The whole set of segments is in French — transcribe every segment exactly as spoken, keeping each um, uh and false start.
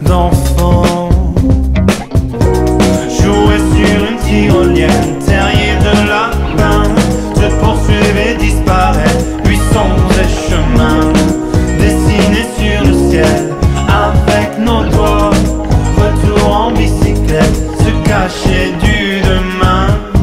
d'enfants. Jouer sur une tyrolienne, terrier de lapin, se poursuivre et disparaître, buissons et chemins, dessinés sur le ciel avec nos doigts. Retour en bicyclette, se cacher du demain.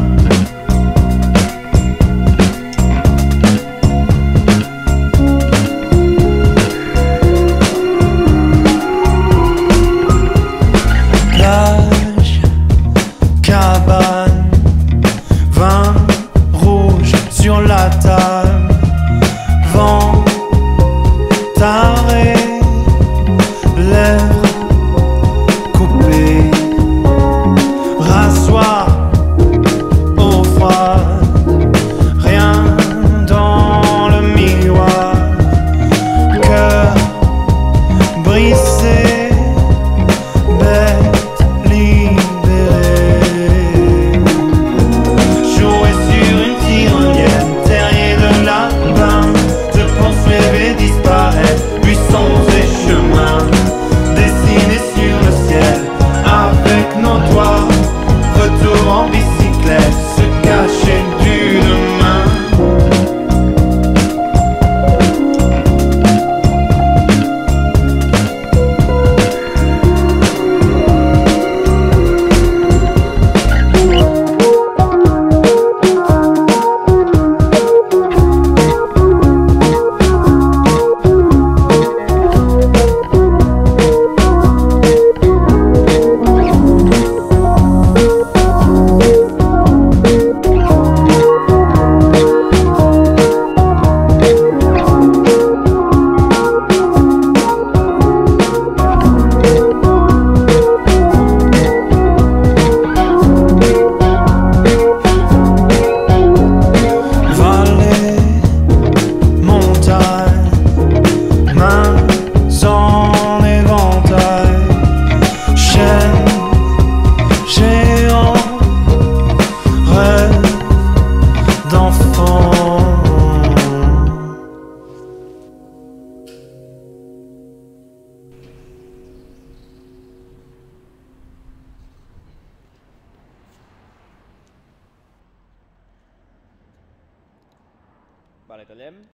Plage, cabane, vin rouge sur la table, vent taré, lèvres coupées, rasoir au froid, rien dans le miroir, cœur brisé, bête libérée. Jouer sur une tyrolienne, terrier de lapin, se poursuivre et disparaître, buissons et chemins, dessinés sur le ciel avec nos doigts. Retour en bicyclette, se cacher du demain. Vallée, montagne, mains en éventail, chaîne, géant, rêve d'enfant. Vale, tallem.